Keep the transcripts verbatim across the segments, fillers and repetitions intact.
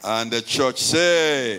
And the church say,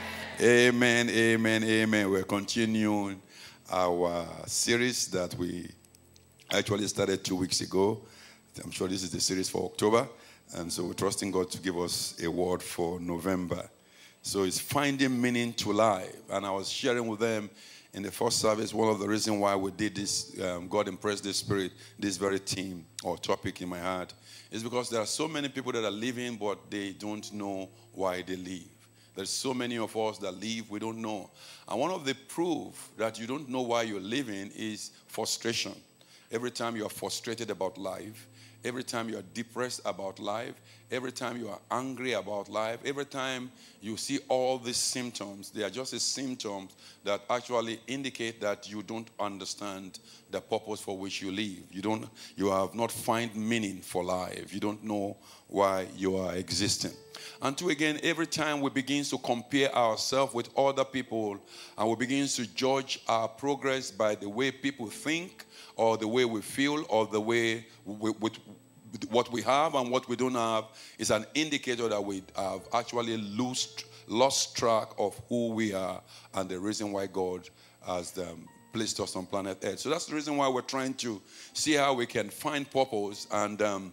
amen, amen, amen. We're continuing our series that we actually started two weeks ago. I'm sure this is the series for October. And so we're trusting God to give us a word for November. So it's finding meaning to life. And I was sharing with them in the first service, one of the reasons why we did this, um, God impressed this spirit, this very theme or topic in my heart, is because there are so many people that are living, but they don't know why they live. There's so many of us that live, we don't know. And one of the proof that you don't know why you're living is frustration. Every time you are frustrated about life, every time you are depressed about life, every time you are angry about life, every time you see all these symptoms, they are just the symptoms that actually indicate that you don't understand the purpose for which you live. You don't, you have not found meaning for life. You don't know why you are existing. And two, again, every time we begin to compare ourselves with other people and we begin to judge our progress by the way people think or the way we feel or the way we, with what we have and what we don't have, is an indicator that we have actually lost, lost track of who we are and the reason why God has um, placed us on planet Earth. So that's the reason why we're trying to see how we can find purpose and um,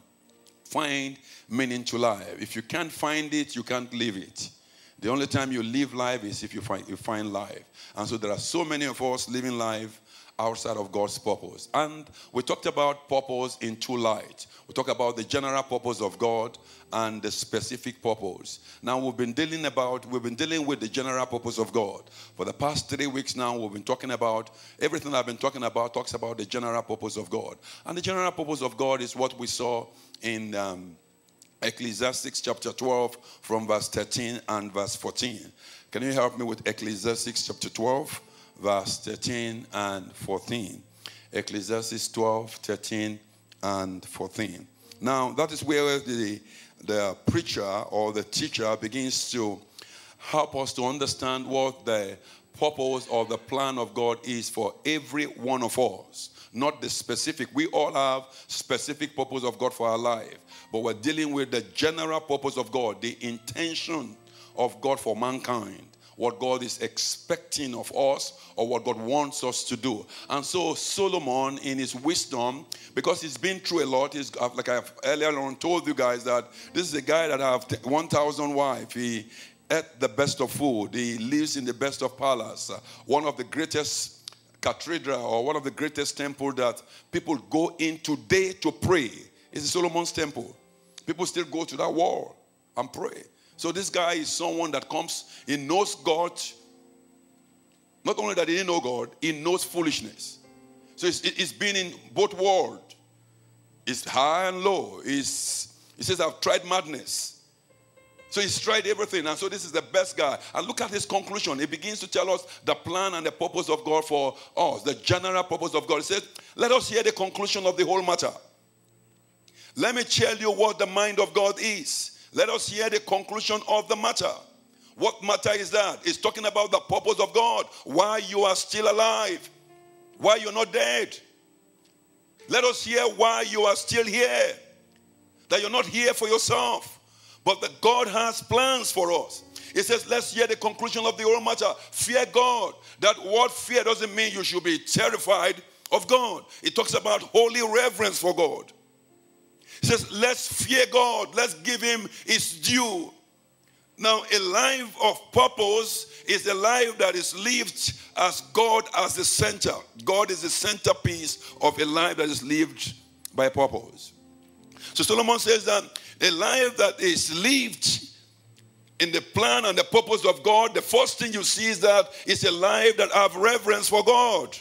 find meaning to life. If you can't find it, you can't live it. The only time you live life is if you find, you find life. And so there are so many of us living life outside of God's purpose. And we talked about purpose in two lights. We talked about the general purpose of God and the specific purpose. Now we've been dealing about, we've been dealing with the general purpose of God. For the past three weeks now, we've been talking about, everything I've been talking about talks about the general purpose of God. And the general purpose of God is what we saw in um, Ecclesiastes chapter twelve from verse thirteen and verse fourteen. Can you help me with Ecclesiastes chapter twelve? Verse thirteen and fourteen. Ecclesiastes twelve, thirteen and fourteen. Now, that is where the, the preacher or the teacher begins to help us to understand what the purpose or the plan of God is for every one of us. Not the specific. We all have specific purpose of God for our life. But we're dealing with the general purpose of God, the intention of God for mankind. What God is expecting of us or what God wants us to do. And so Solomon, in his wisdom, because he's been through a lot, he's, like I've earlier on told you guys, that this is a guy that have one thousand wives. He ate the best of food. He lives in the best of palace. Uh, one of the greatest cathedral or one of the greatest temple that people go in today to pray is Solomon's temple. People still go to that wall and pray. So this guy is someone that comes, he knows God. Not only that he didn't know God, he knows foolishness. So he's, he's been in both worlds. It's high and low. He's, he says, I've tried madness. So he's tried everything. And so this is the best guy. And look at his conclusion. He begins to tell us the plan and the purpose of God for us, the general purpose of God. He says, let us hear the conclusion of the whole matter. Let me tell you what the mind of God is. Let us hear the conclusion of the matter. What matter is that? It's talking about the purpose of God. Why you are still alive. Why you're not dead. Let us hear why you are still here. That you're not here for yourself. But that God has plans for us. It says, let's hear the conclusion of the whole matter. Fear God. That word fear doesn't mean you should be terrified of God. It talks about holy reverence for God. It says, let's fear God. Let's give him his due. Now, a life of purpose is a life that is lived as God as the center. God is the centerpiece of a life that is lived by purpose. So Solomon says that a life that is lived in the plan and the purpose of God, the first thing you see is that it's a life that have reverence for God.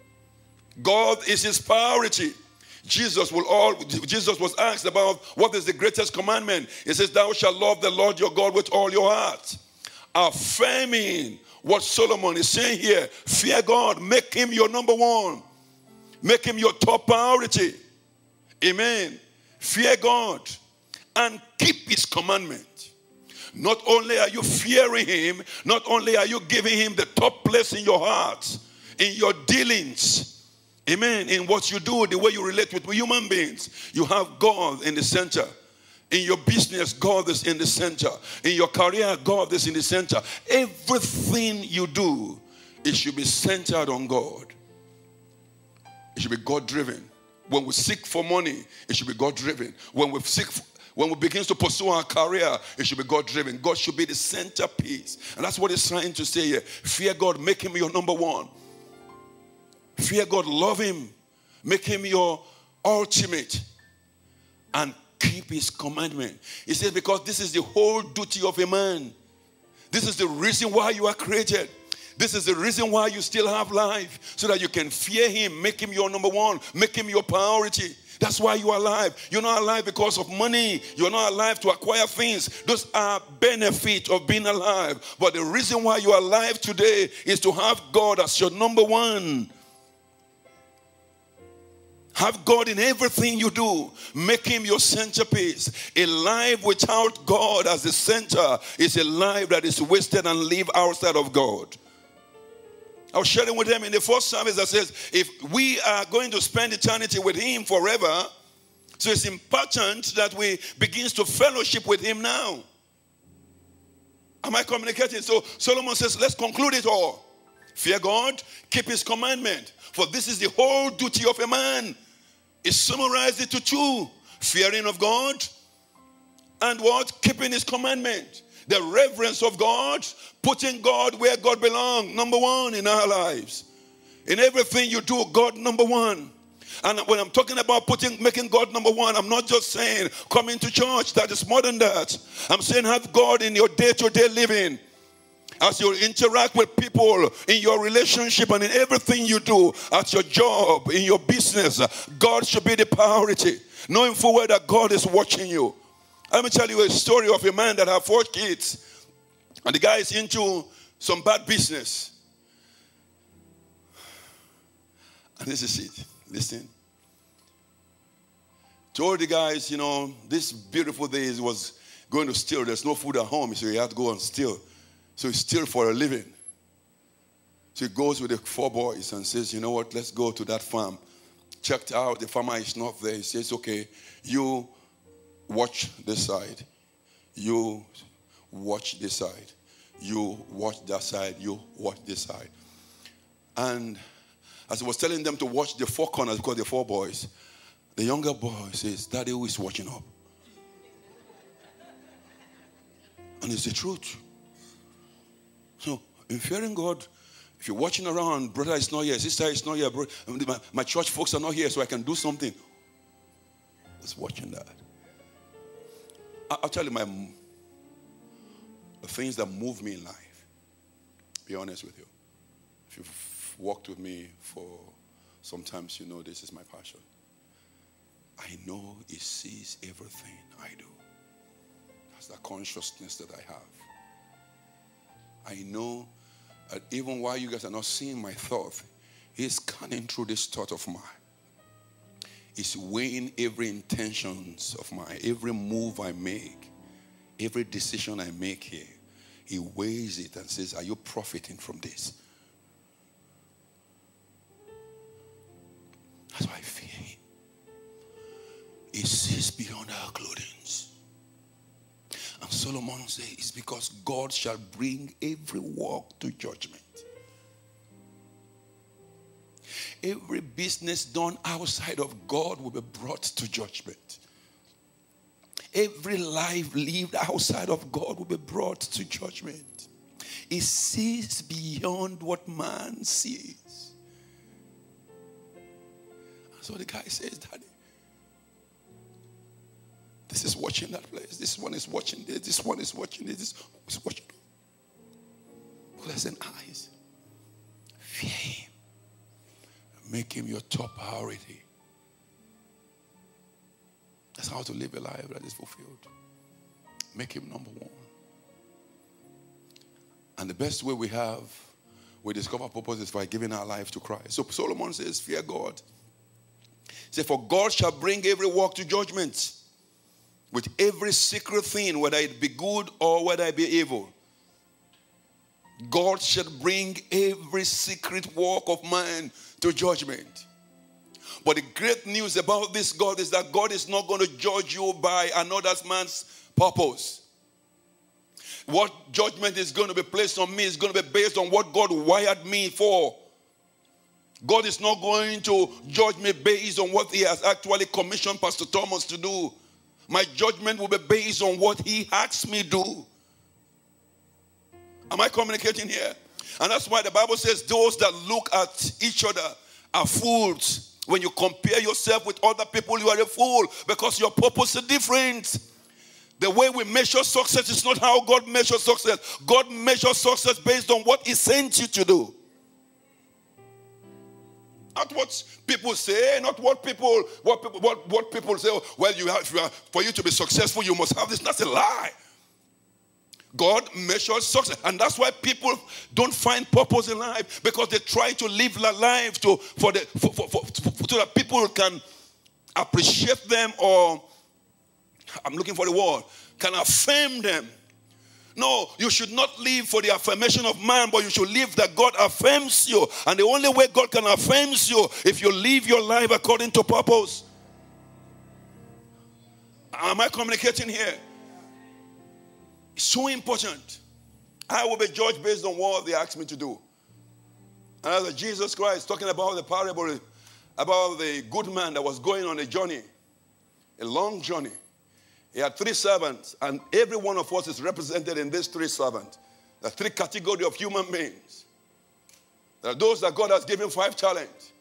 God is his priority. Jesus will all Jesus was asked about what is the greatest commandment. He says, thou shalt love the Lord your God with all your heart. Affirming what Solomon is saying here. Fear God. Make him your number one. Make him your top priority. Amen. Fear God and keep his commandment. Not only are you fearing him, not only are you giving him the top place in your heart, in your dealings, amen, in what you do, the way you relate with human beings, you have God in the center. In your business, God is in the center. In your career, God is in the center. Everything you do, it should be centered on God. It should be God-driven. When we seek for money, it should be God-driven. When we seek, for, when we begin to pursue our career, it should be God-driven. God should be the centerpiece. And that's what he's trying to say here. Fear God, make him your number one. Fear God, love him. Make him your ultimate. And keep his commandment. He says, because this is the whole duty of a man. This is the reason why you are created. This is the reason why you still have life. So that you can fear him. Make him your number one. Make him your priority. That's why you are alive. You're not alive because of money. You're not alive to acquire things. Those are benefits of being alive. But the reason why you are alive today is to have God as your number one. Have God in everything you do. Make him your centerpiece. A life without God as the center is a life that is wasted and live outside of God. I was sharing with them in the first service that says, if we are going to spend eternity with him forever, so it's important that we begin to fellowship with him now. Am I communicating? So Solomon says, let's conclude it all. Fear God, keep his commandment. For this is the whole duty of a man. He summarized it to two. Fearing of God and what? Keeping his commandment. The reverence of God, putting God where God belongs. Number one in our lives. In everything you do, God number one. And when I'm talking about putting, making God number one, I'm not just saying coming to church. That is more than that. I'm saying have God in your day-to-day living. As you interact with people, in your relationship and in everything you do, at your job, in your business, God should be the priority. Knowing full well that God is watching you. Let me tell you a story of a man that had four kids. And the guy is into some bad business. And this is it. Listen. Told the guys, you know, this beautiful day he was going to steal. There's no food at home, so he had to go and steal. So he steals for a living. So he goes with the four boys and says, you know what, let's go to that farm. Checked out, the farmer is not there. He says, okay, you watch this side. You watch this side. You watch that side. You watch this side. And as I was telling them to watch the four corners, because the four boys, the younger boy says, Daddy, who is watching up? And it's the truth. So, in fearing God, if you're watching around, brother is not here, sister is not here, bro, my, my church folks are not here, so I can do something. Just watching that. I'll tell you my the things that move me in life. Be honest with you. If you've walked with me for sometimes, you know this is my passion. I know he sees everything I do. That's the consciousness that I have. I know that even while you guys are not seeing my thought, he's scanning through this thought of mine. He's weighing every intentions of mine, every move I make, every decision I make here. He weighs it and says, are you profiting from this? That's why I fear him. He sees beyond our clothing. And Solomon says, it's because God shall bring every work to judgment. Every business done outside of God will be brought to judgment. Every life lived outside of God will be brought to judgment. He sees beyond what man sees. And so the guy says, Daddy, this is watching that place. This one is watching this. This one is watching this. This one is watching. Pleasant eyes. Fear him. Make him your top priority. That's how to live a life that is fulfilled. Make him number one. And the best way we have, we discover purpose is by giving our life to Christ. So Solomon says, fear God. He said, for God shall bring every work to judgment. With every secret thing, whether it be good or whether it be evil. God shall bring every secret work of man to judgment. But the great news about this God is that God is not going to judge you by another man's purpose. What judgment is going to be placed on me is going to be based on what God wired me for. God is not going to judge me based on what he has actually commissioned Pastor Thomas to do. My judgment will be based on what he asks me to do. Am I communicating here? And that's why the Bible says those that look at each other are fools. When you compare yourself with other people, you are a fool because your purpose is different. The way we measure success is not how God measures success. God measures success based on what he sent you to do. Not what people say, not what people what people what, what people say. Well, you have, for you to be successful, you must have this. That's a lie. God measures success, and that's why people don't find purpose in life, because they try to live their life to for the for, for, for, for, so that people can appreciate them, or I'm looking for the word, can affirm them. No, you should not live for the affirmation of man, but you should live that God affirms you. And the only way God can affirm you if you live your life according to purpose. Am I communicating here? It's so important. I will be judged based on what they ask me to do. And as Jesus Christ talking about the parable about the good man that was going on a journey, a long journey. He had three servants, and every one of us is represented in these three servants. The three categories of human beings. There are those that God has given five talents.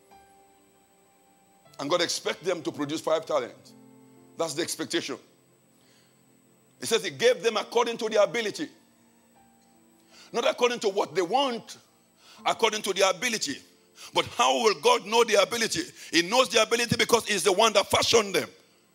And God expects them to produce five talents. That's the expectation. He says he gave them according to their ability. Not according to what they want, according to their ability. But how will God know their ability? He knows their ability because he's the one that fashioned them.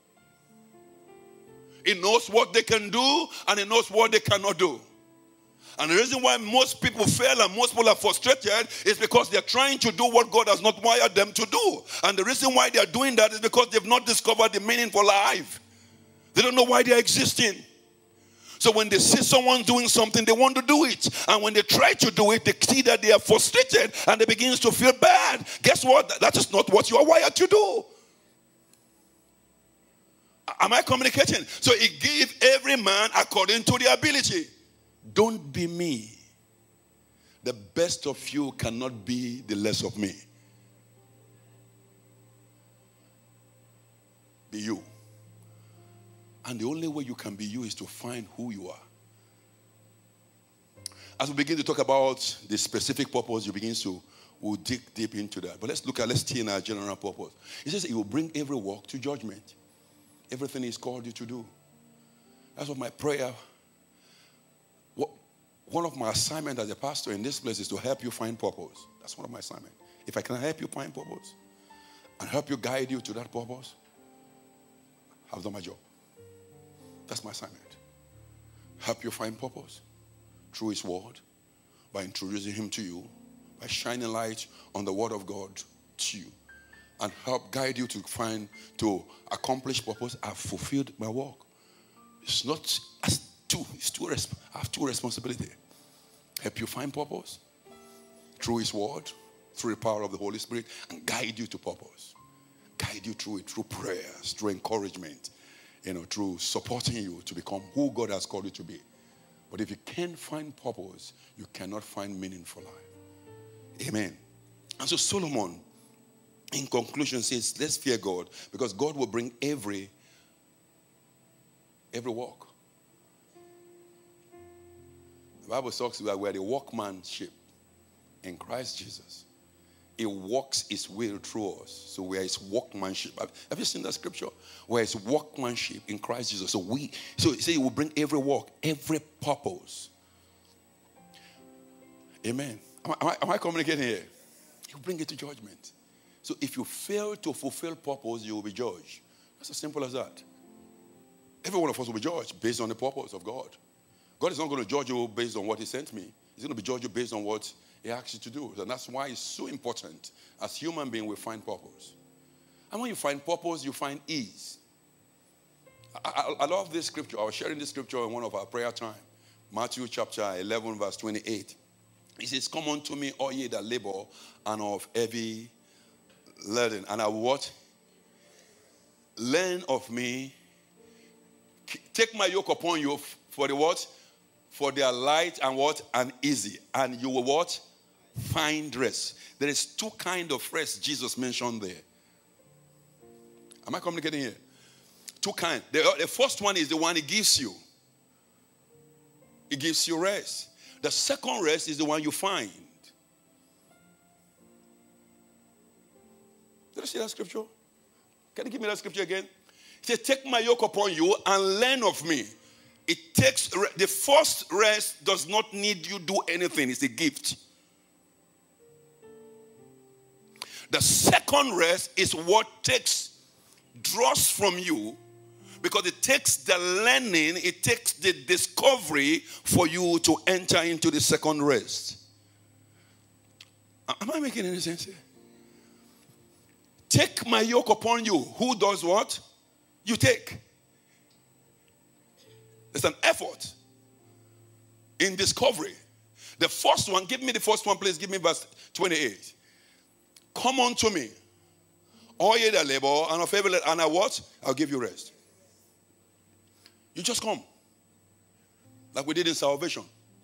He knows what they can do, and he knows what they cannot do. And the reason why most people fail and most people are frustrated is because they're trying to do what God has not wired them to do. And the reason why they're doing that is because they've not discovered the meaning for life. They don't know why they're existing. So when they see someone doing something, they want to do it. And when they try to do it, they see that they are frustrated and they begin to feel bad. Guess what? That is not what you are wired to do. Am I communicating? So he gave every man according to their ability. Don't be me. The best of you cannot be the less of me. Be you. And the only way you can be you is to find who you are. As we begin to talk about the specific purpose, you begin to we'll dig deep into that. But let's look at, let's stay in our general purpose. He says he will bring every work to judgment. Everything he's called you to do. That's what my prayer, what, one of my assignments as a pastor in this place is to help you find purpose. That's one of my assignments. If I can help you find purpose and help you guide you to that purpose, I've done my job. That's my assignment. Help you find purpose through his word, by introducing him to you, by shining light on the word of God to you, and help guide you to find, to accomplish purpose. I've fulfilled my work. It's not, as two, it's two, I have two responsibilities. Help you find purpose through his word, through the power of the Holy Spirit, and guide you to purpose. Guide you through it, through prayers, through encouragement, you know, through supporting you to become who God has called you to be. But if you can't find purpose, you cannot find meaning for life. Amen. And so Solomon, in conclusion, says, let's fear God, because God will bring every, every work. The Bible talks about we're the workmanship in Christ Jesus. He works his will through us. So we are his workmanship. Have you seen that scripture? We're his workmanship in Christ Jesus. So we, so he said he will bring every work, every purpose. Amen. Am I, am I, am I communicating here? He will bring it to judgment. So if you fail to fulfill purpose, you will be judged. That's as simple as that. Every one of us will be judged based on the purpose of God. God is not going to judge you based on what he sent me. He's going to be judged you based on what he asks you to do. And that's why it's so important. As human beings, we find purpose. And when you find purpose, you find ease. I, I, I love this scripture. I was sharing this scripture in one of our prayer time. Matthew chapter eleven, verse twenty-eight. He says, come unto me, all ye that labor and of heavy Learn. And I what? Learn of me. Take my yoke upon you for the what? For they are light and what? And easy. And you will what? Find rest. There is two kinds of rest Jesus mentioned there. Am I communicating here? Two kinds. The, the first one is the one he gives you. It gives you rest. The second rest is the one you find. Did you see that scripture? Can you give me that scripture again? He said, take my yoke upon you and learn of me. It takes, the first rest does not need you do anything. It's a gift. The second rest is what takes, draws from you, because it takes the learning, it takes the discovery for you to enter into the second rest. Am I making any sense here? Take my yoke upon you. Who does what? You take. It's an effort in discovery. The first one, give me the first one, please. Give me verse twenty-eight. Come unto me, all ye that labor and of heavy laden, and I what? I'll give you rest. You just come. Like we did in salvation.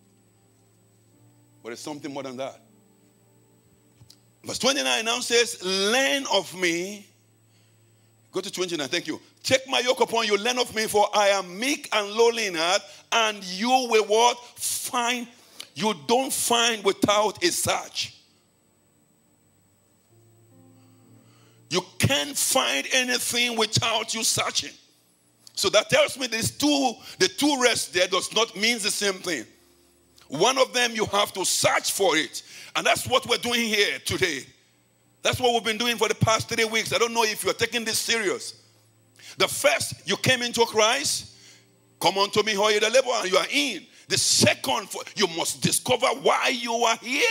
But it's something more than that. Verse twenty-nine now says, learn of me. Go to twenty-nine, thank you. Take my yoke upon you, learn of me, for I am meek and lowly in heart, and you will what? Find. You don't find without a search. You can't find anything without you searching. So that tells me these two, the two rests there does not mean the same thing. One of them, you have to search for it. And that's what we're doing here today. That's what we've been doing for the past three weeks. I don't know if you're taking this serious. The first, you came into Christ. Come unto me, all ye that labor, and you are in. The second, you must discover why you are here.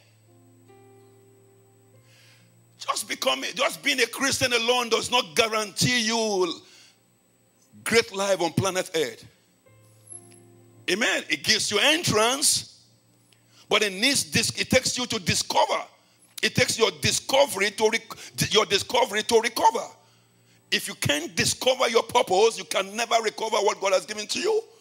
Just becoming, just being a Christian alone does not guarantee you great life on planet Earth. Amen. It gives you entrance, but it needs this. It takes you to discover. It takes your discovery to rec- your discovery to recover. If you can't discover your purpose, you can never recover what God has given to you.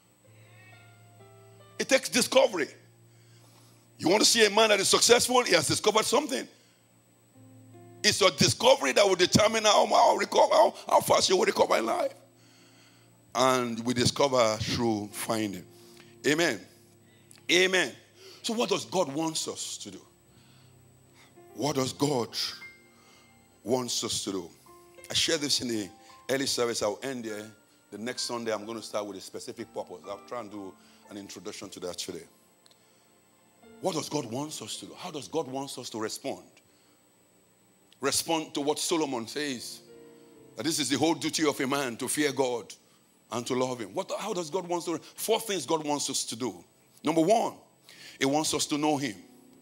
It takes discovery. You want to see a man that is successful? He has discovered something. It's your discovery that will determine how, how, recover, how, how fast you will recover in life. And we discover through finding. Amen. Amen. So what does God want us to do? What does God want us to do? I shared this in the early service. I'll end there. The next Sunday, I'm going to start with a specific purpose. I'll try and do an introduction to that today. What does God want us to do? How does God want us to respond? Respond to what Solomon says. That this is the whole duty of a man, to fear God and to love him. What, how does God want us to do? Four things God wants us to do. Number one, he wants us to know him.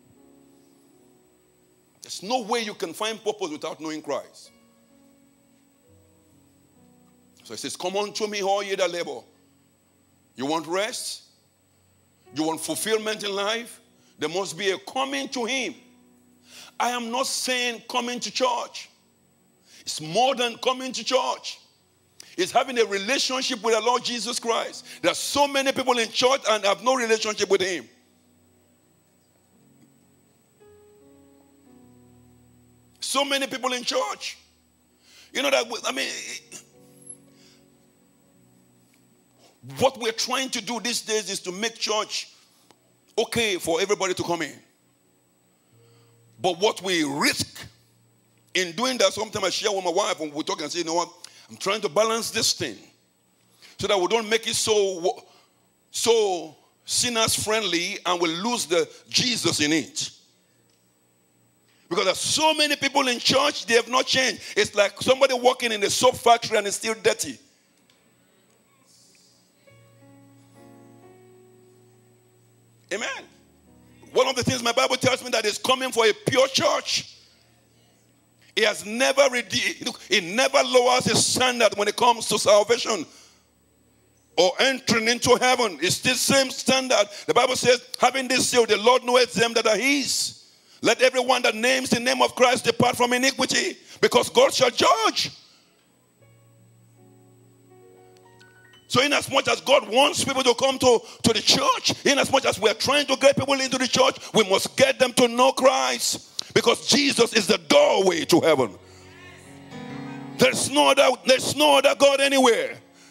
There's no way you can find purpose without knowing Christ. So he says, come unto me, all ye that labor. You want rest? You want fulfillment in life? There must be a coming to him. I am not saying coming to church. It's more than coming to church. It's having a relationship with the Lord Jesus Christ. There are so many people in church and have no relationship with him. So many people in church. You know that, I mean, what we're trying to do these days is to make church okay for everybody to come in. But what we risk in doing that, sometimes I share with my wife and we talk and say, you know what, I'm trying to balance this thing so that we don't make it so, so sinners friendly and we lose the Jesus in it. Because there's so many people in church, they have not changed. It's like somebody working in a soap factory and it's still dirty. Amen. One of the things my Bible tells me that is coming for a pure church. It has never redeemed, it never lowers its standard when it comes to salvation or entering into heaven. It's the same standard. The Bible says, having this seal, the Lord knoweth them that are his. Let everyone that names the name of Christ depart from iniquity, because God shall judge. So in as much as God wants people to come to, to the church, in as much as we are trying to get people into the church, we must get them to know Christ, because Jesus is the doorway to heaven. There's no other, there's no other God anywhere.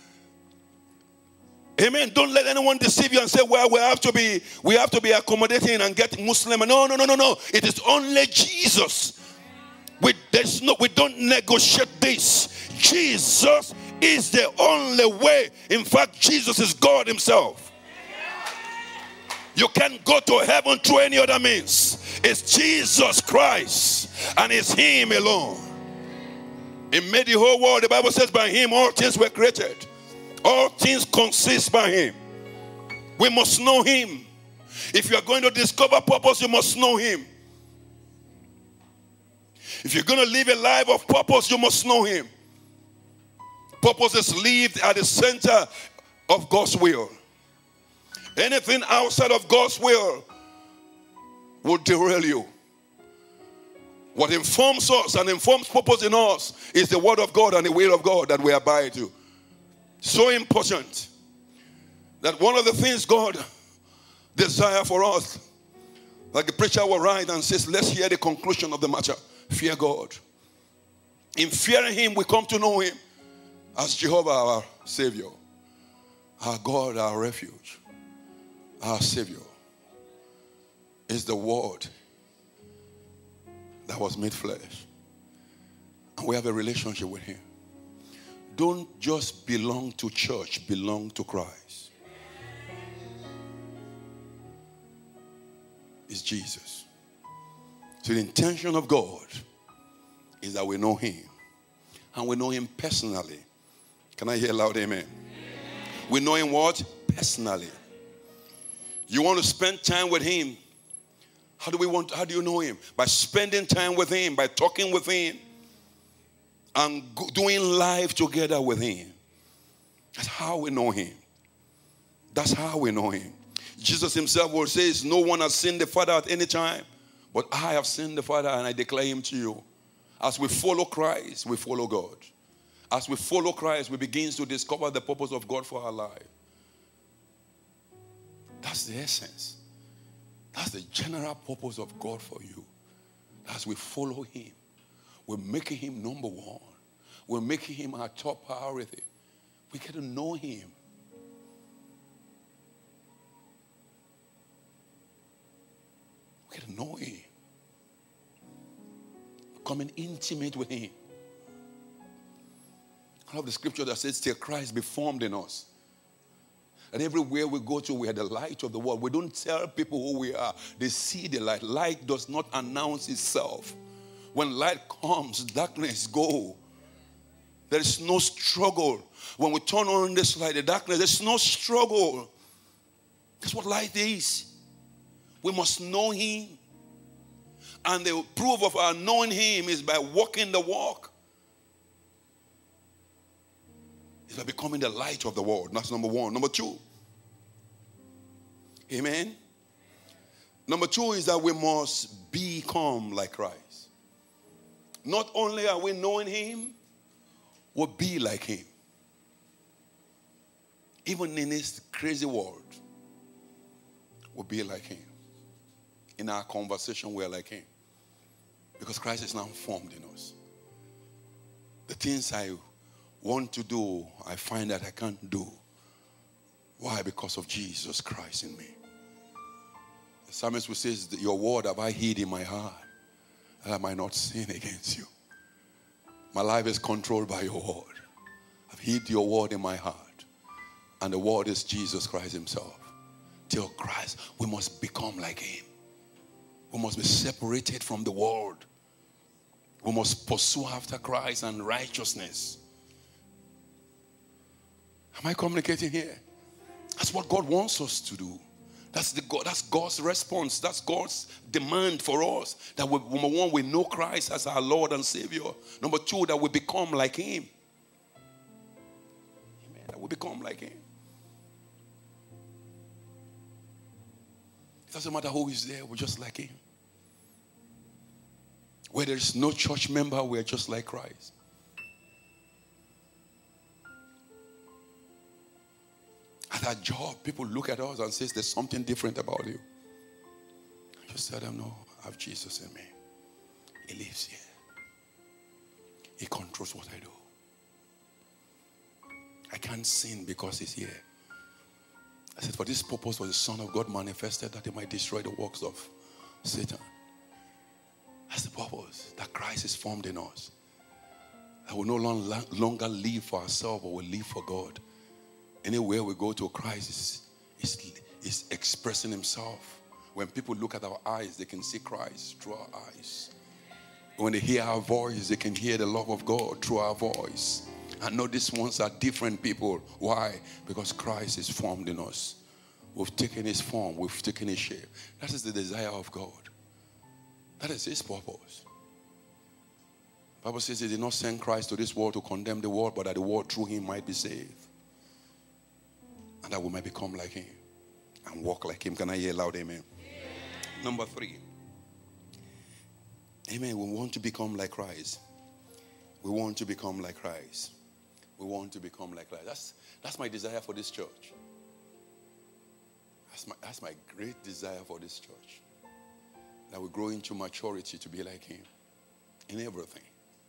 Amen. Don't let anyone deceive you and say, well, we have to be, we have to be accommodating and get Muslim. No, no, no, no, no. It is only Jesus. We, there's no, we don't negotiate this. Jesus is the only way. In fact, Jesus is God himself. You can't go to heaven through any other means. It's Jesus Christ, and it's him alone. He made the whole world. The Bible says by him all things were created. All things consist by him. We must know him. If you are going to discover purpose, you must know him. If you're going to live a life of purpose, you must know him. Purpose is lived at the center of God's will. Anything outside of God's will will derail you. What informs us and informs purpose in us is the word of God and the will of God that we abide to. So important that one of the things God desires for us, like the preacher will write and says, let's hear the conclusion of the matter. Fear God. In fearing him, we come to know him as Jehovah, our Savior, our God, our refuge, our Savior is the Word that was made flesh. And we have a relationship with him. Don't just belong to church, belong to Christ. It's Jesus. So the intention of God is that we know him. And we know him personally. Can I hear a loud amen? Amen? We know him what? Personally. You want to spend time with him. How do we want, how do you know him? By spending time with him, by talking with him, and doing life together with him. That's how we know him. That's how we know him. Jesus himself will say, no one has seen the Father at any time, but I have seen the Father and I declare him to you. As we follow Christ, we follow God. As we follow Christ, we begin to discover the purpose of God for our life. That's the essence. That's the general purpose of God for you. As we follow him, we're making him number one. We're making him our top priority. We get to know him. We get to know him. Becoming intimate with him. I love the scripture that says, till Christ be formed in us. And everywhere we go to, we are the light of the world. We don't tell people who we are. They see the light. Light does not announce itself. When light comes, darkness goes. There is no struggle. When we turn on this light, the darkness, there's no struggle. That's what light is. We must know him. And the proof of our knowing him is by walking the walk. It's by becoming the light of the world. That's number one. Number two. Amen. Number two is that we must become like Christ. Not only are we knowing him, we'll be like him. Even in this crazy world, we'll be like him. In our conversation, we're like him. Because Christ is now formed in us. The things I want to do, I find that I can't do. Why? Because of Jesus Christ in me. The psalmist will say, your word have I hid in my heart, that I might not sin against you. My life is controlled by your word. I've hid your word in my heart. And the word is Jesus Christ himself. Till Christ, we must become like him. We must be separated from the world. We must pursue after Christ and righteousness. Am I communicating here? That's what God wants us to do. That's, the God, that's God's response. That's God's demand for us. That we, number one, we know Christ as our Lord and Savior. Number two, that we become like him. Amen. That we become like him. It doesn't matter who is there, we're just like him. Where there is no church member, we are just like Christ. At our job, people look at us and say, there's something different about you. I just tell them, no, I have Jesus in me. He lives here. He controls what I do. I can't sin because he's here. I said, for this purpose was the Son of God manifested, that he might destroy the works of Satan. That's the purpose, that Christ is formed in us. That we no longer live for ourselves, but we live for God. Anywhere we go to, Christ is, is, is expressing himself. When people look at our eyes, they can see Christ through our eyes. When they hear our voice, they can hear the love of God through our voice. I know these ones are different people. Why? Because Christ is formed in us. We've taken his form. We've taken his shape. That is the desire of God. That is his purpose. The Bible says he did not send Christ to this world to condemn the world, but that the world through him might be saved. And that we might become like him and walk like him. Can I hear loud amen? Amen. Number three. Amen. We want to become like Christ. We want to become like Christ. We want to become like Christ. That's, that's my desire for this church. That's my, that's my great desire for this church. That we grow into maturity to be like him in everything.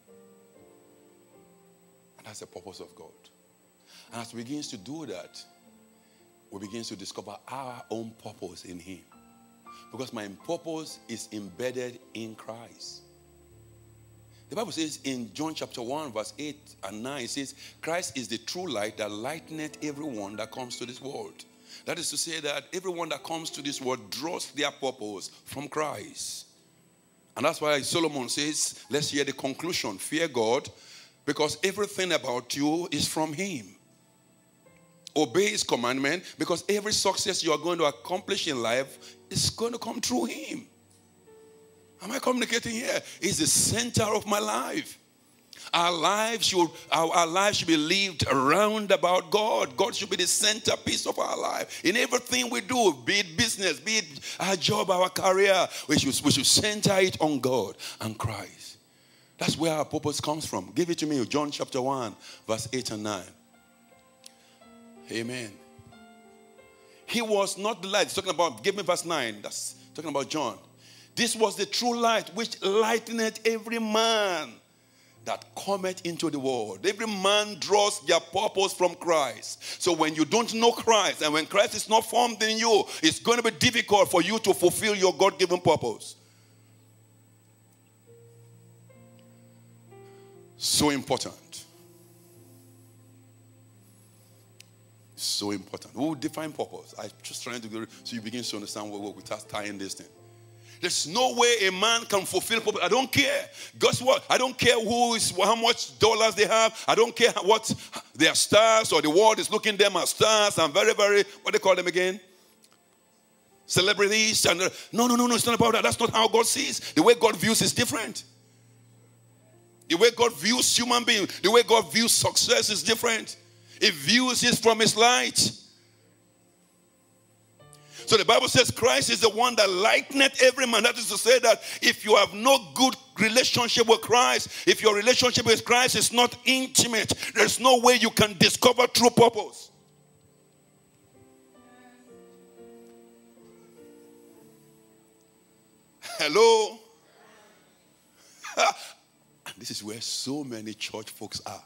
And that's the purpose of God. And as we begin to do that, we begin to discover our own purpose in him. Because my purpose is embedded in Christ. The Bible says in John chapter one, verse eight and nine, it says, Christ is the true light that lighteneth everyone that comes to this world. That is to say that everyone that comes to this world draws their purpose from Christ. And that's why Solomon says, let's hear the conclusion. Fear God, because everything about you is from him. Obey his commandment, because every success you are going to accomplish in life is going to come through him. Am I communicating here? He's the center of my life. Our lives should, our, our lives should be lived around about God. God should be the centerpiece of our life. In everything we do, be it business, be it our job, our career, we should, we should center it on God and Christ. That's where our purpose comes from. Give it to me, John chapter one, verse eight and nine. Amen. He was not the light. It's talking about, give me verse nine. That's talking about John. This was the true light which lighteneth every man that cometh into the world. Every man draws their purpose from Christ. So when you don't know Christ and when Christ is not formed in you, it's going to be difficult for you to fulfill your God-given purpose. So important. So important. We will define purpose. I'm just trying to go so you begin to understand what we start tying this thing. There's no way a man can fulfill purpose. I don't care. Guess what? I don't care who is, how much dollars they have. I don't care what they are stars or the world is looking at them as stars and very, very, what do they call them again? Celebrities. And uh, no, no, no, no. It's not about that. That's not how God sees. The way God views is different. The way God views human beings, the way God views success is different. He views it from his light. So the Bible says Christ is the one that lighteneth every man. That is to say that if you have no good relationship with Christ, if your relationship with Christ is not intimate, there's no way you can discover true purpose. Hello? And this is where so many church folks are.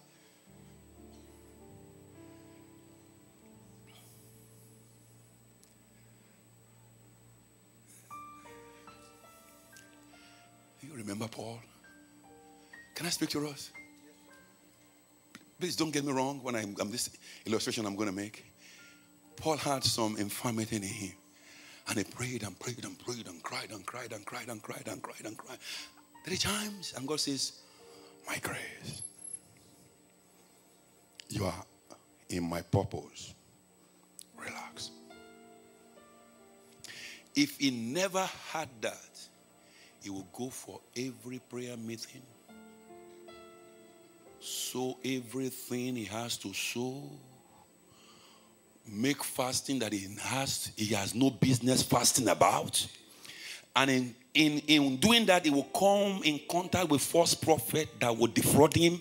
Remember Paul? Can I speak to us? Please don't get me wrong when I'm, I'm this illustration I'm going to make. Paul had some infirmity in him. And he prayed and prayed and prayed and cried and cried and cried and cried and cried and cried. Three times. And God says, my grace. You are in my purpose. Relax. If he never had that, he will go for every prayer meeting. Sow everything he has to sow. Make fasting that he has, he has no business fasting about. And in, in doing that, he will come in contact with false prophet that will defraud him.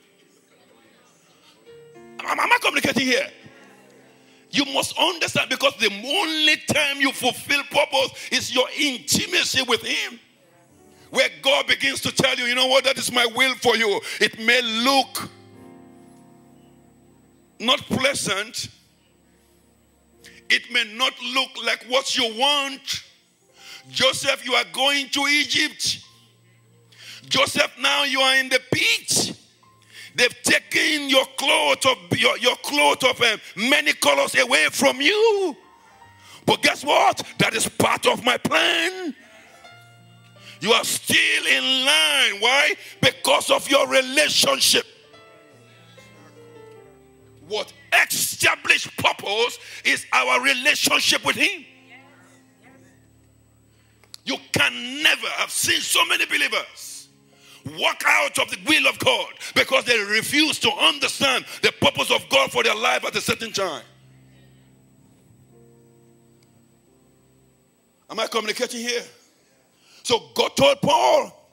Am, am I communicating here? You must understand, because the only time you fulfill purpose is your intimacy with him. Where God begins to tell you, you know what, that is my will for you. It may look not pleasant. It may not look like what you want. Joseph, you are going to Egypt. Joseph, now you are in the pit. They've taken your cloth of your, your cloth of um, many colors away from you. But guess what? That is part of my plan. You are still in line. Why? Because of your relationship. What established purpose is our relationship with him. You can never have seen so many believers walk out of the will of God because they refuse to understand the purpose of God for their life at a certain time. Am I communicating here? So God told Paul,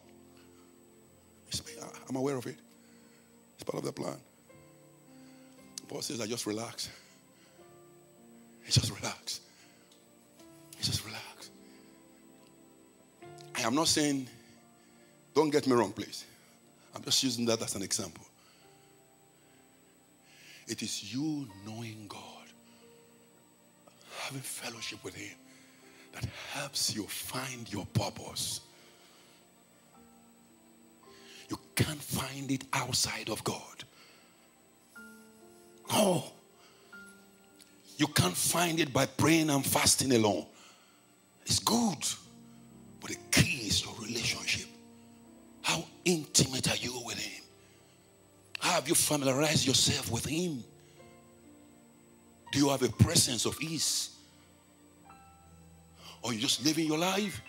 I'm aware of it. It's part of the plan. Paul says, I just relax. He just relax. He just relax. I am not saying, don't get me wrong, please. I'm just using that as an example. It is you knowing God, having fellowship with him, that helps you find your purpose. You can't find it outside of God. No. You can't find it by praying and fasting alone. It's good. But the key is your relationship. How intimate are you with him? How have you familiarized yourself with him? Do you have a presence of ease? Or you just living your life?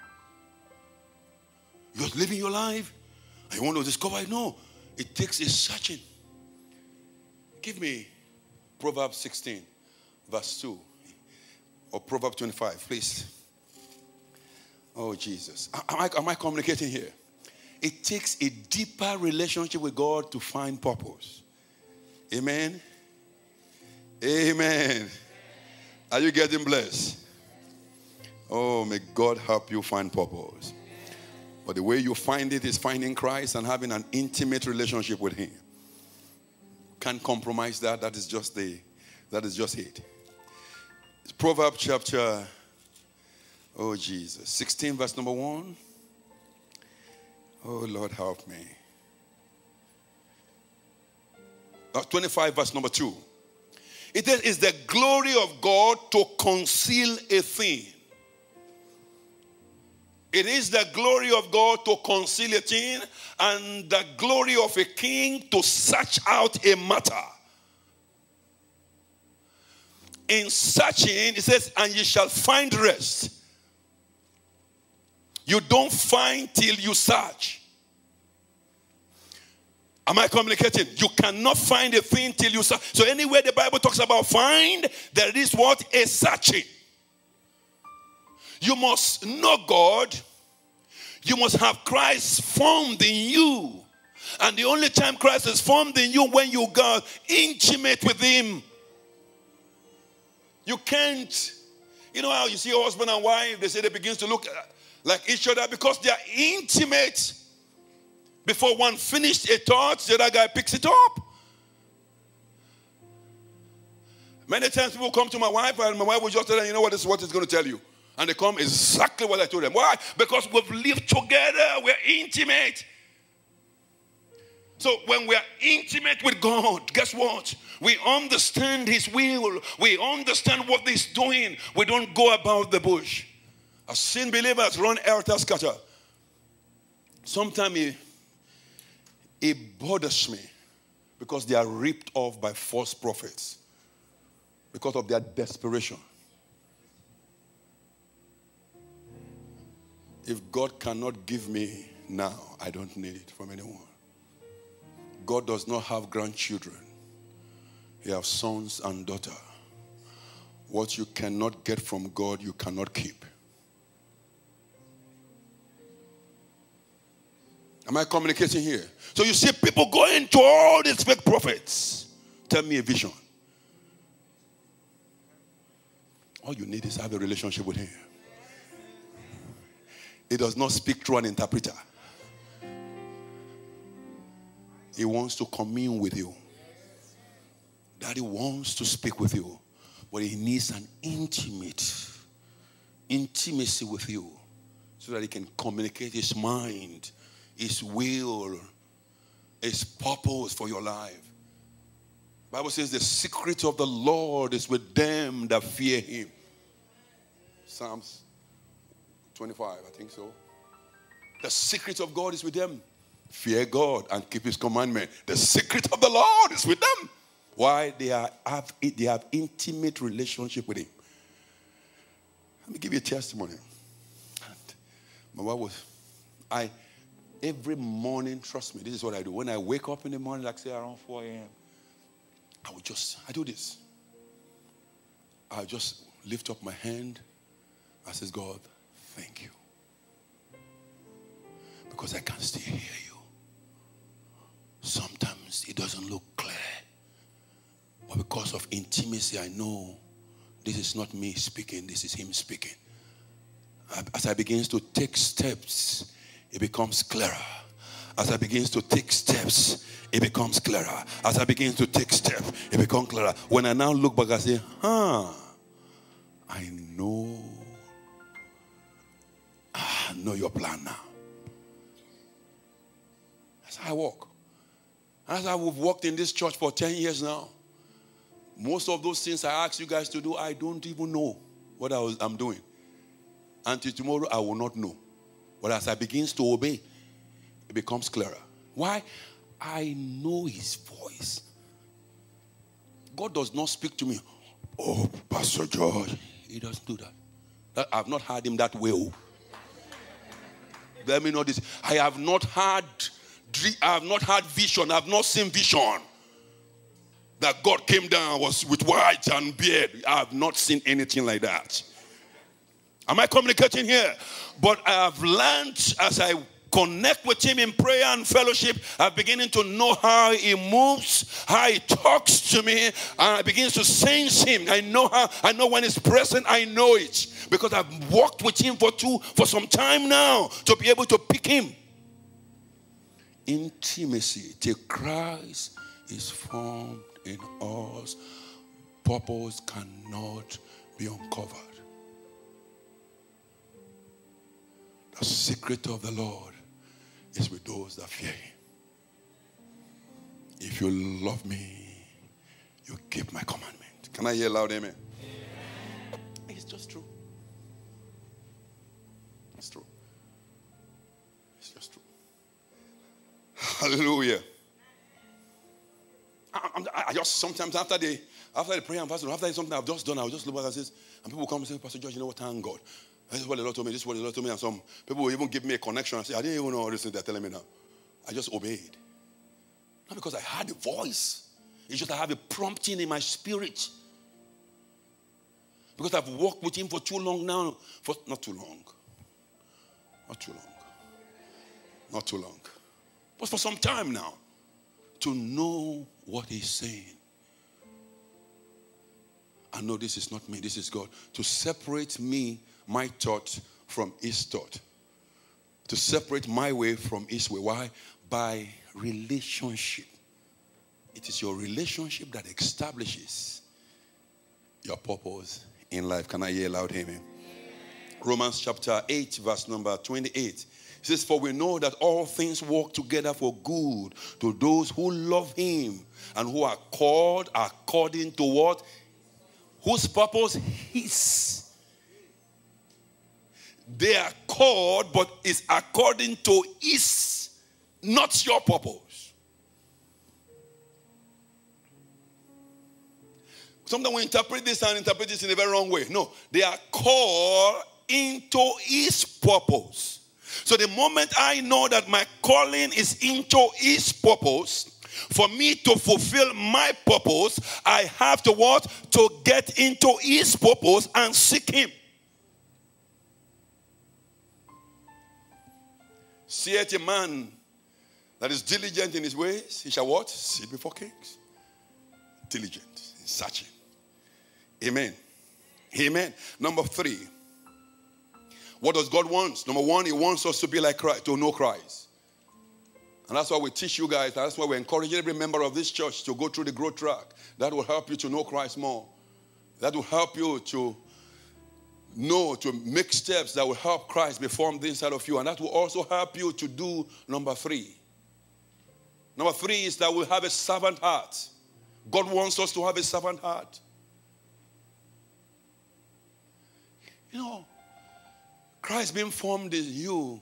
You're just living your life? And you want to discover it? No. It takes a searching. Give me Proverbs sixteen, verse two. Or Proverbs twenty-five, please. Oh, Jesus. Am I, am I communicating here? It takes a deeper relationship with God to find purpose. Amen? Amen. Are you getting blessed? Oh, may God help you find purpose. But the way you find it is finding Christ and having an intimate relationship with him. Can't compromise that. That is just the, that is just it. It's Proverbs chapter, oh Jesus, sixteen verse number one. Oh Lord, help me. Uh, twenty-five verse number two. It is the glory of God to conceal a thing. It is the glory of God to conceal a thing, and the glory of a king to search out a matter. In searching, it says, and you shall find rest. You don't find till you search. Am I communicating? You cannot find a thing till you search. So anywhere the Bible talks about find, there is what? A searching. You must know God. You must have Christ formed in you. And the only time Christ is formed in you when you got intimate with him. You can't. You know how you see a husband and wife, they say they begin to look like each other because they are intimate. Before one finished a thought, the other guy picks it up. Many times people come to my wife and my wife will just tell them, you know what, this is what it's going to tell you. And they come exactly what I told them. Why? Because we've lived together. We're intimate. So when we're intimate with God, guess what? We understand his will. We understand what he's doing. We don't go about the bush. I've seen believers run helter-skelter. Sometimes it, it bothers me because they are ripped off by false prophets because of their desperation. If God cannot give me now, I don't need it from anyone. God does not have grandchildren. He has sons and daughters. What you cannot get from God, you cannot keep. Am I communicating here? So you see people going to all these fake prophets. Tell me a vision. All you need is have a relationship with him. He does not speak through an interpreter. He wants to commune with you. Daddy wants to speak with you. But he needs an intimate intimacy with you so that he can communicate his mind, his will, his purpose for your life. The Bible says the secret of the Lord is with them that fear him. Psalms twenty-five, I think so. The secret of God is with them. Fear God and keep his commandment. The secret of the Lord is with them. Why? They are have they have intimate relationship with him. Let me give you a testimony. My wife was, I every morning, trust me, this is what I do. When I wake up in the morning, like say around four a.m., I would just, I do this. I just lift up my hand. I says, God, thank you. Because I can still hear you. Sometimes it doesn't look clear. But because of intimacy, I know this is not me speaking, this is him speaking. As I begin to take steps, it becomes clearer. As I begin to take steps, it becomes clearer. As I begin to take steps, it becomes clearer. When I now look back, I say, huh, I know, I know your plan now. That's how I walk. As I've walked in this church for ten years now, most of those things I ask you guys to do, I don't even know what I was, I'm doing. Until tomorrow, I will not know. But as I begin to obey, it becomes clearer. Why? I know his voice. God does not speak to me, oh, Pastor George. He doesn't do that. that I've not heard him that way. Oh. Let me know this. I have not had, I have not had vision. I have not seen vision. That God came down was with white and beard. I have not seen anything like that. Am I communicating here? But I have learned as I connect with him in prayer and fellowship, I'm beginning to know how he moves, how he talks to me, and I begin to sense him. I know how, I know when he's present, I know it. Because I've walked with him for two, for some time now to be able to pick him. Intimacy till Christ is formed in us, purpose cannot be uncovered. The secret of the Lord is with those that fear him. If you love me, you keep my commandment. Can I hear loud amen? Amen. It's just true. It's true. It's just true. Hallelujah. I, I, I just sometimes after the after the prayer and fasting, after something I've just done, I'll just look back and say, and people come and say, Pastor George, you know what? Thank God. This is what the Lord told me. This is what the Lord told me. And some people will even give me a connection and say, I didn't even know all this thing they're telling me now. I just obeyed. Not because I had a voice. It's just I have a prompting in my spirit. Because I've walked with him for too long now. For not too long. Not too long. Not too long. But for some time now. To know what he's saying. I know this is not me, this is God. To separate me, my thought, from his thought. To separate my way from his way. Why? By relationship. It is your relationship that establishes your purpose in life. Can I hear loud amen? Amen. Romans chapter eight, verse number twenty-eight. It says, for we know that all things work together for good to those who love him and who are called according to what? Whose purpose? His. They are called, but it's according to his, not your purpose. Sometimes we interpret this and interpret this in a very wrong way. No, they are called into his purpose. So the moment I know that my calling is into his purpose, for me to fulfill my purpose, I have to what? To get into his purpose and seek him. Seeth a man that is diligent in his ways, he shall what? Sit before kings. Diligent in searching. Amen. Amen. Number three. What does God want? Number one, he wants us to be like Christ, to know Christ. And that's why we teach you guys. That's why we encourage every member of this church to go through the growth track. That will help you to know Christ more. That will help you to know, to make steps that will help Christ be formed inside of you. And that will also help you to do number three. Number three is that we have a servant heart. God wants us to have a servant heart. You know, Christ being formed in you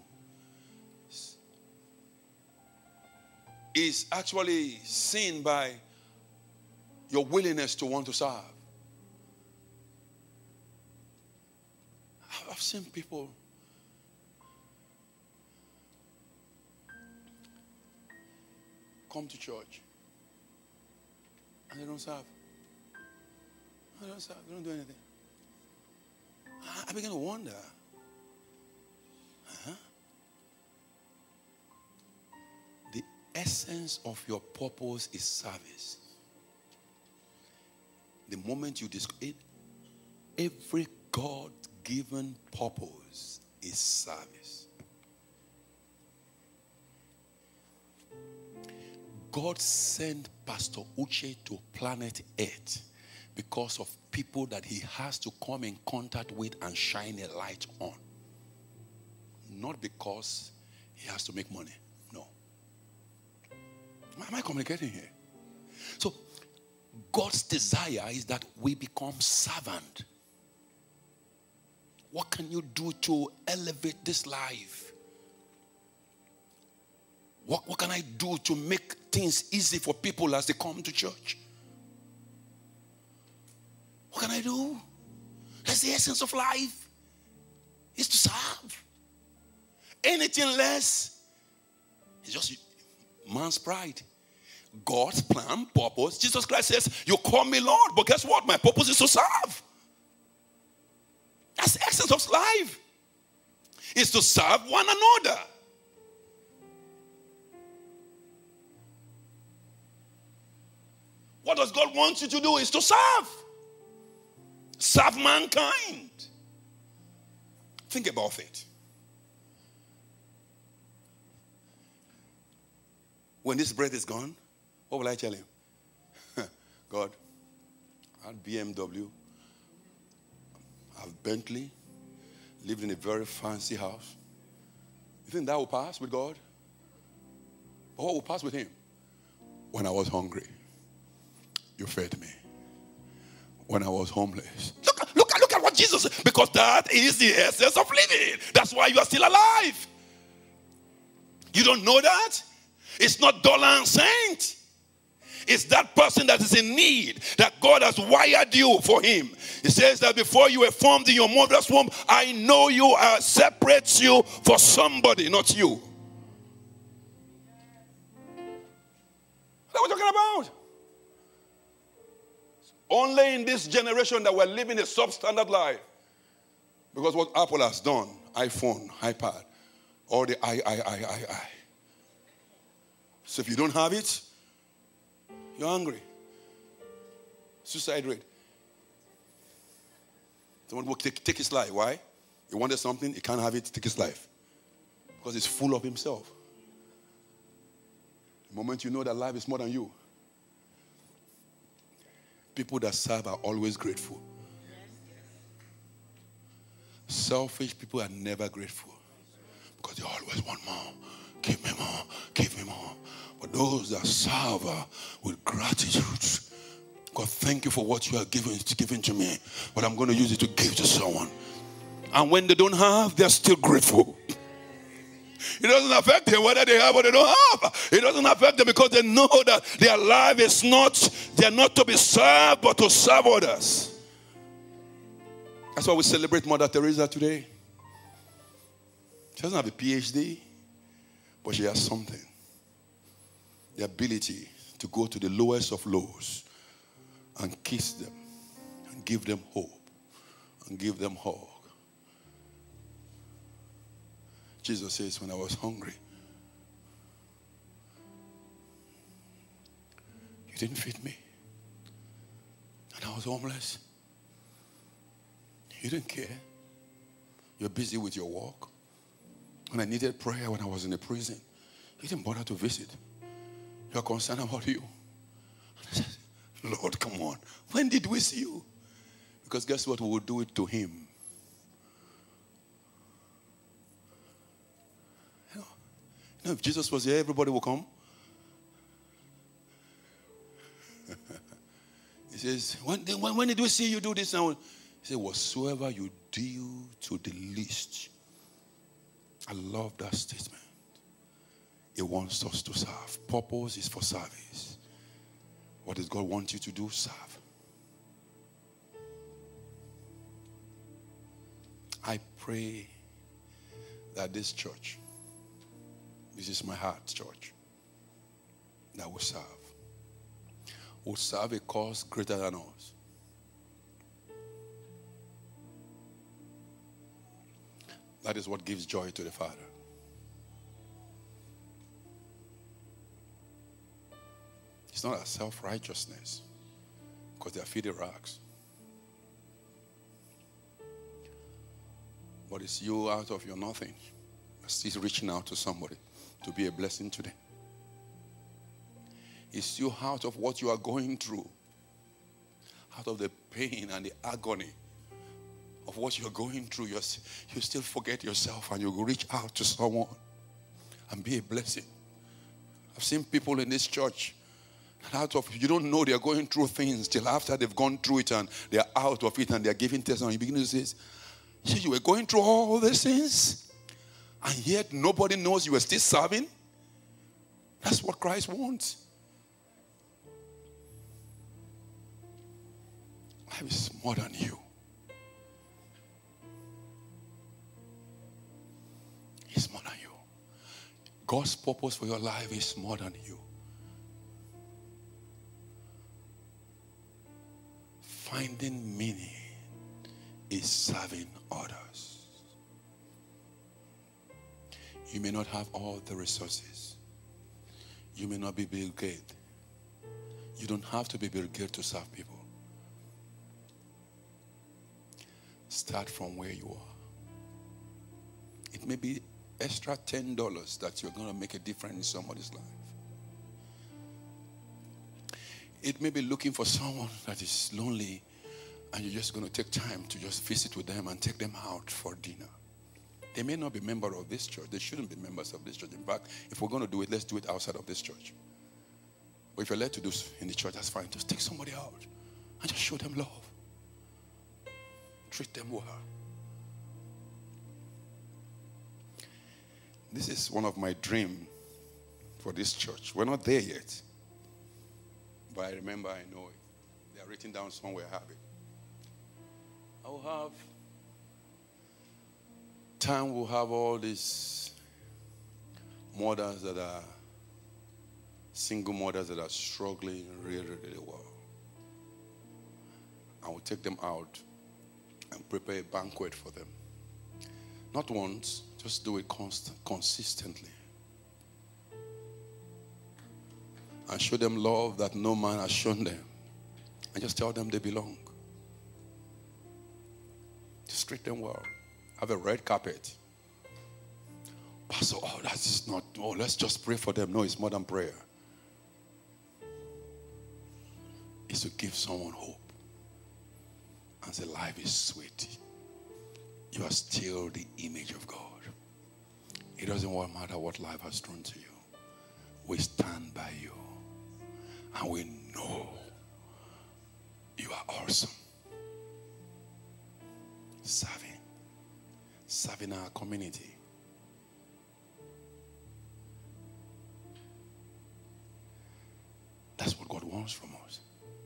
is actually seen by your willingness to want to serve. I've seen people come to church and they don't serve. They don't serve. They don't do anything. I begin to wonder. Huh? The essence of your purpose is service. The moment you discover it, every God-given purpose is service. God sent Pastor Uche to planet Earth because of people that he has to come in contact with and shine a light on. Not because he has to make money. No. Am I communicating here? So, God's desire is that we become servant. What can you do to elevate this life? What, what can I do to make things easy for people as they come to church? What can I do? That's the essence of life. Is to serve. Anything less is just man's pride. God's plan, purpose. Jesus Christ says, you call me Lord, but guess what? My purpose is to serve. That's the essence of life. Is to serve one another. What does God want you to do is to serve. Serve mankind. Think about it. When this breath is gone, what will I tell him? God, I had B M W, I have Bentley, lived in a very fancy house. You think that will pass with God? But what will pass with him? When I was hungry, you fed me. When I was homeless. Look, look, look at what Jesus said. Because that is the essence of living. That's why you are still alive. You don't know that? It's not dollar and cent. It's that person that is in need, that God has wired you for him. He says that before you were formed in your mother's womb, I know you are separates you for somebody, not you. What are we talking about? Only in this generation that we're living a substandard life. Because what Apple has done, iPhone, iPad, all the I, I, I, I, I. So if you don't have it, you're hungry. Suicide rate. Someone will take, take his life. Why? He wanted something, he can't have it, take his life. Because he's full of himself. The moment you know that life is more than you, people that serve are always grateful. Selfish people are never grateful because they always want more. Give me more, give me more. But those that serve with gratitude, God, thank you for what you are giving, giving to me, but I'm going to use it to give to someone. And when they don't have, they're still grateful. It doesn't affect them whether they have or they don't have. It doesn't affect them because they know that their life is not, they are not to be served, but to serve others. That's why we celebrate Mother Teresa today. She doesn't have a P H D, but she has something. The ability to go to the lowest of lows and kiss them and give them hope and give them hug. Jesus says, when I was hungry, didn't feed me. And I was homeless. You didn't care. You're busy with your work. When I needed prayer when I was in the prison, you didn't bother to visit. You're concerned about you. And I said, Lord, come on. When did we see you? Because guess what? We will do it to him. You know, you know if Jesus was here, everybody will come. He says, when, when, when did we see you do this now? He said, whatsoever you do to the least. I love that statement. He wants us to serve. Purpose is for service. What does God want you to do? Serve. I pray that this church, this is my heart church, that will serve. Will serve a cause greater than us. That is what gives joy to the Father. It's not a self-righteousness, because they are feeding rags. But it's you out of your nothing, still reaching out to somebody to be a blessing to them. It's you out of what you are going through, out of the pain and the agony of what you're going through. You're, you still forget yourself and you reach out to someone and be a blessing. I've seen people in this church, and out of, you don't know they're going through things till after they've gone through it and they're out of it and they're giving testimony. You begin to say, so you were going through all these things and yet nobody knows you were still serving? That's what Christ wants. Life is more than you. It's more than you. God's purpose for your life is more than you. Finding meaning is serving others. You may not have all the resources. You may not be Bill Gates. You don't have to be Bill Gates to serve people. Start from where you are. It may be extra ten dollars that you're going to make a difference in somebody's life. It may be looking for someone that is lonely and you're just going to take time to just visit with them and take them out for dinner. They may not be members of this church. They shouldn't be members of this church. In fact, if we're going to do it, let's do it outside of this church. But if you're led to do in the church, that's fine. Just take somebody out and just show them love. Treat them well. This is one of my dreams for this church. We're not there yet. But I remember, I know it. They are written down somewhere, I have it. I will have time, we'll have all these mothers that are single mothers that are struggling really, really well. I will take them out and prepare a banquet for them. Not once, just do it constant, consistently. And show them love that no man has shown them. And just tell them they belong. Just treat them well. Have a red carpet. Pastor, oh, that's not, oh, let's just pray for them. No, it's more than prayer. It's to give someone hope. And say, life is sweet. You are still the image of God. It doesn't matter what life has thrown to you. We stand by you. And we know you are awesome. Serving. Serving our community. That's what God wants from us.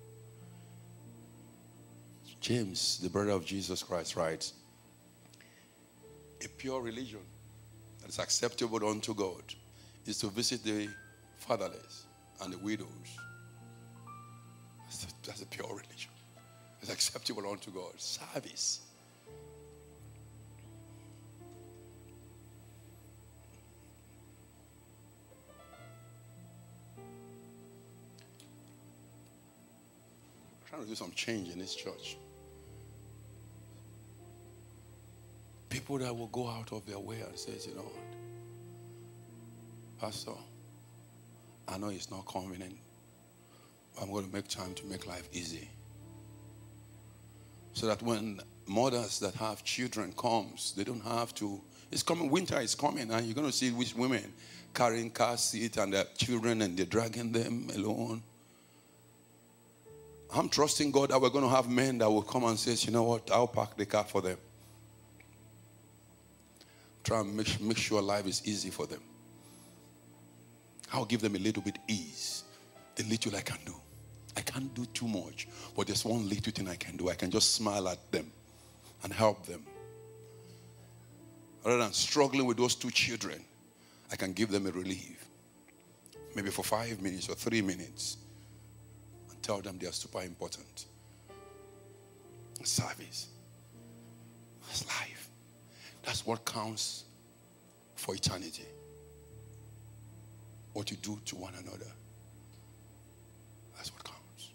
James, the brother of Jesus Christ, writes, a pure religion that is acceptable unto God is to visit the fatherless and the widows. That's a, that's a pure religion. It's acceptable unto God. Service. trying to do some change in this church. People that will go out of their way and say, you know what, Pastor, I know it's not convenient, but I'm going to make time to make life easy. So that when mothers that have children comes, they don't have to. It's coming, winter is coming, and you're going to see which women carrying car seat and their children, and they're dragging them alone. I'm trusting God that we're going to have men that will come and say, you know what, I'll park the car for them. Try and make, make sure life is easy for them. I'll give them a little bit ease. The little I can do. I can't do too much, but there's one little thing I can do. I can just smile at them and help them. Rather than struggling with those two children, I can give them a relief. Maybe for five minutes or three minutes. And tell them they are super important. Service. That's life. That's what counts for eternity. What you do to one another. That's what counts.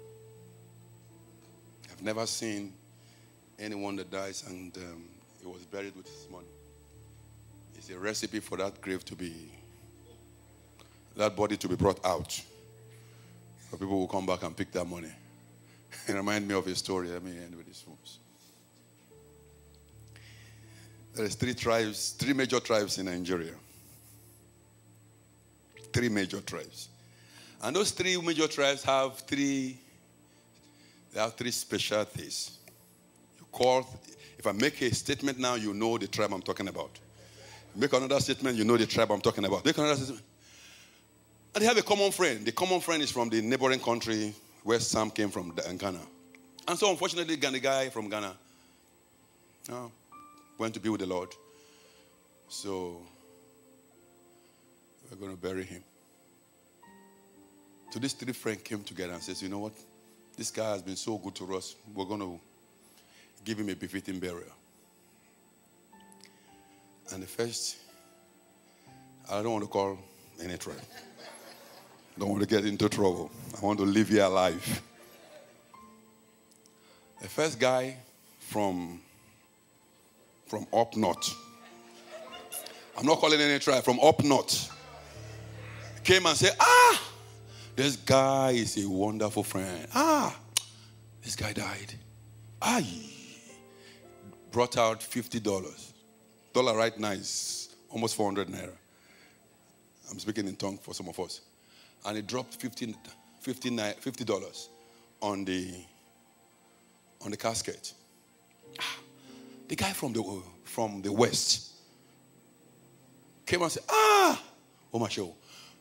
I've never seen anyone that dies and um, he was buried with his money. It's a recipe for that grave to be, that body to be brought out. So people will come back and pick that money. It reminds me of a story. Let me end with this one. There is three tribes, three major tribes in Nigeria. Three major tribes. And those three major tribes have three, they have three specialties. You call, if I make a statement now, you know the tribe I'm talking about. Make another statement, you know the tribe I'm talking about. Make another statement. And they have a common friend. The common friend is from the neighboring country where Sam came from, Ghana. And so unfortunately, the guy from Ghana uh, went to be with the Lord. So we're going to bury him. So these three friends came together and said, you know what? This guy has been so good to us. We're going to give him a befitting burial. And the first, I don't want to call any tribe. I don't want to get into trouble. I want to live here alive. The first guy from, from up north, I'm not calling any tribe, from up north, came and said, ah, this guy is a wonderful friend. Ah, this guy died. Ah, brought out fifty dollars. Dollar right now is almost four hundred naira. I'm speaking in tongue for some of us. And he dropped fifty dollars on the, on the casket. Ah, the guy from the, from the west came and said, ah, oh my show.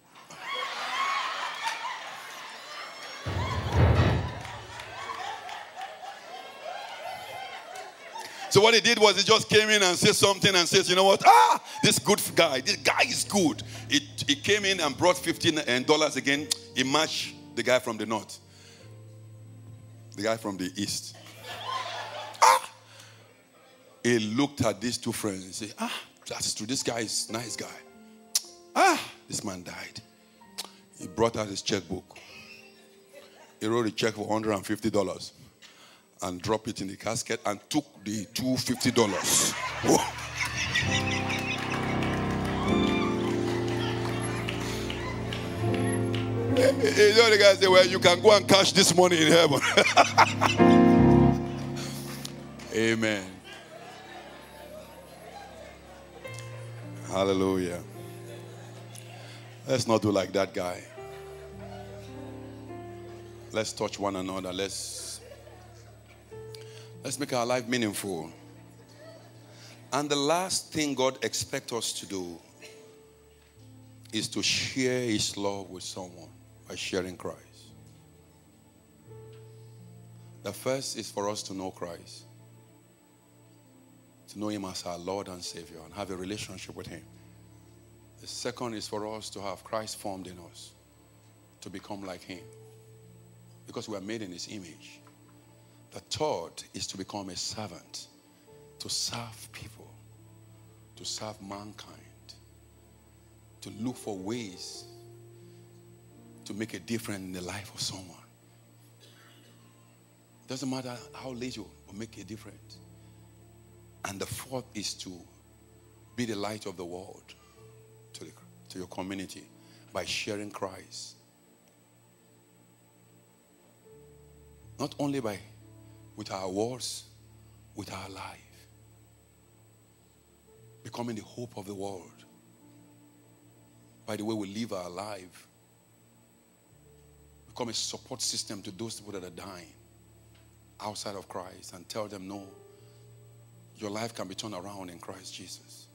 So what he did was he just came in and said something and says, you know what? Ah, this good guy, this guy is good. He, he came in and brought fifteen dollars again. He matched the guy from the north. The guy from the east. Ah! He looked at these two friends and said, ah, that's true. This guy is a nice guy. Ah, this man died. He brought out his checkbook. He wrote a check for one hundred fifty dollars. And dropped it in the casket and took the two hundred fifty dollars. You know the guy say, well, you can go and cash this money in heaven. Amen. Hallelujah. Let's not do like that guy. Let's touch one another. Let's Let's make our life meaningful. And the last thing God expects us to do is to share his love with someone by sharing Christ. The first is for us to know Christ. To know him as our Lord and Savior and have a relationship with him. The second is for us to have Christ formed in us. To become like him. Because we are made in his image. The third is to become a servant, to serve people, to serve mankind, to look for ways to make a difference in the life of someone. Doesn't matter how little, will make a difference. And the fourth is to be the light of the world to, the, to your community by sharing Christ. Not only by with our words, with our life. Becoming the hope of the world. By the way we live our life. Become a support system to those people that are dying outside of Christ, and tell them, no, your life can be turned around in Christ Jesus.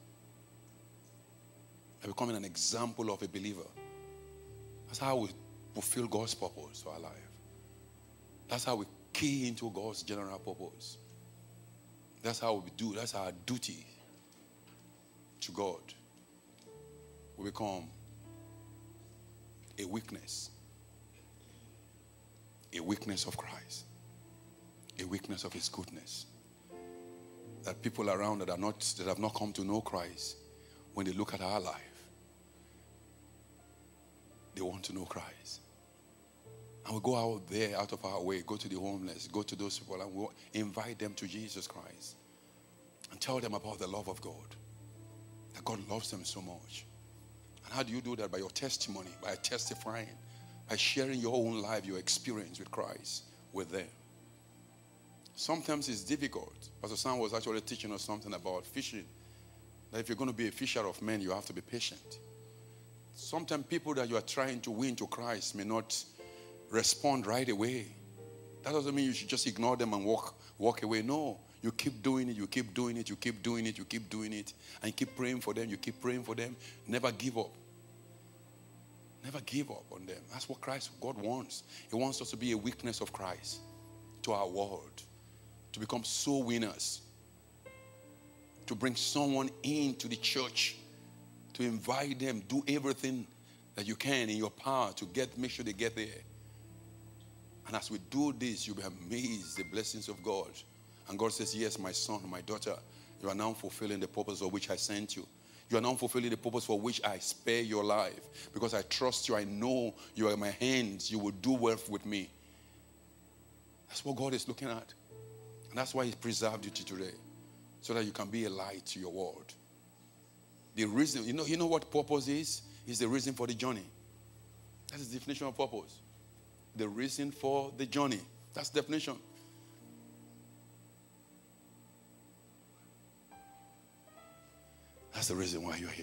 By becoming an example of a believer. That's how we fulfill God's purpose for our life. That's how we key into God's general purpose. That's how we do. That's our duty to God. We become a weakness. A weakness of Christ. A weakness of His goodness. That people around that are not, that have not come to know Christ, when they look at our life, they want to know Christ. And we go out there, out of our way, go to the homeless, go to those people, and we invite them to Jesus Christ. And tell them about the love of God. That God loves them so much. And how do you do that? By your testimony, by testifying, by sharing your own life, your experience with Christ with them. Sometimes it's difficult. Pastor Sam was actually teaching us something about fishing. That if you're going to be a fisher of men, you have to be patient. Sometimes people that you are trying to win to Christ may not respond right away. That doesn't mean you should just ignore them and walk, walk away. No. You keep doing it, you keep doing it, you keep doing it, you keep doing it. And you keep praying for them, you keep praying for them. Never give up. Never give up on them. That's what Christ, God wants. He wants us to be a witness of Christ to our world. To become soul winners. To bring someone into the church. To invite them. Do everything that you can in your power to get, make sure they get there. And as we do this, you'll be amazed the blessings of God. And God says, yes, my son, my daughter, you are now fulfilling the purpose for which I sent you. You are now fulfilling the purpose for which I spare your life. Because I trust you. I know you are in my hands. You will do well with me. That's what God is looking at. And that's why He preserved you to today. So that you can be a light to your world. The reason, you know, you know what purpose is? Is the reason for the journey. That's the definition of purpose. The reason for the journey. That's the definition. That's the reason why you're here.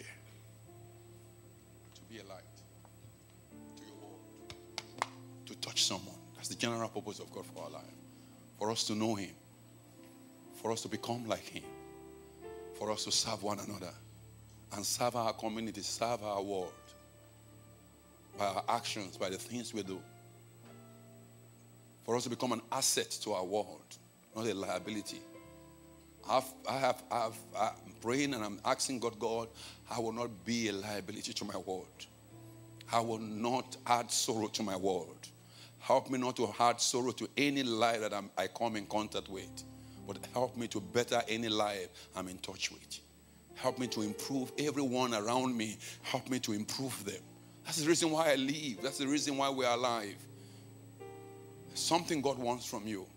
To be a light to your world. To touch someone. That's the general purpose of God for our life. For us to know Him. For us to become like Him. For us to serve one another. And serve our community. Serve our world. By our actions. By the things we do. For us to become an asset to our world. Not a liability. I've, I have, I've, I'm praying and I'm asking God, God, I will not be a liability to my world. I will not add sorrow to my world. Help me not to add sorrow to any life that I'm, I come in contact with. But help me to better any life I'm in touch with. Help me to improve everyone around me. Help me to improve them. That's the reason why I live. That's the reason why we are alive. There's something God wants from you.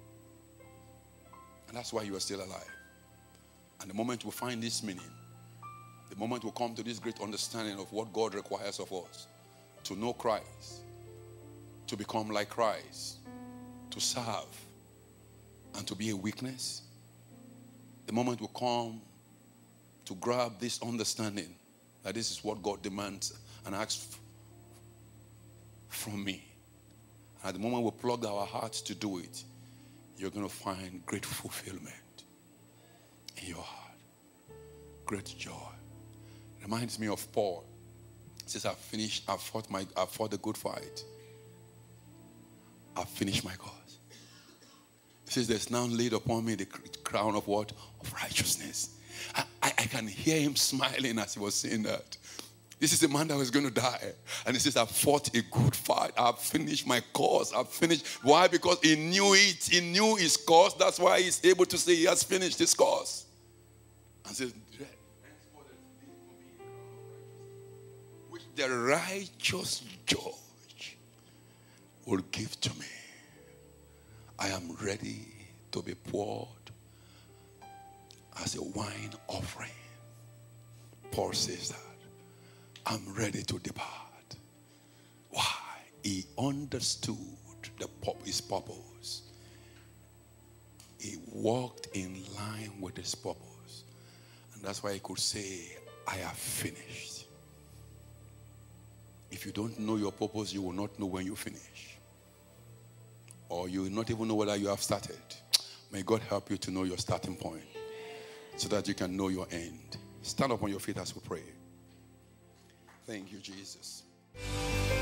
And that's why you are still alive. And the moment we find this meaning, the moment we come to this great understanding of what God requires of us, to know Christ, to become like Christ, to serve, and to be a witness, the moment we come to grab this understanding that this is what God demands and asks from me, and at the moment we plug our hearts to do it, you're going to find great fulfillment in your heart. Great joy. Reminds me of Paul. He says, I've finished, I've fought my, I've fought the good fight. I've finished my cause. He says, there's now laid upon me the crown of what? Of righteousness. I, I, I can hear him smiling as he was saying that. This is a man that was going to die. And he says, I've fought a good fight. I've finished my cause. I've finished. Why? Because he knew it. He knew his cause. That's why he's able to say he has finished his cause. And says, which the righteous judge will give to me. I am ready to be poured as a wine offering. Paul says that. I'm ready to depart. Why? He understood the his purpose. He walked in line with his purpose. And that's why he could say, I have finished. If you don't know your purpose, you will not know when you finish. Or you will not even know whether you have started. May God help you to know your starting point so that you can know your end. Stand up on your feet as we pray. Thank you, Jesus.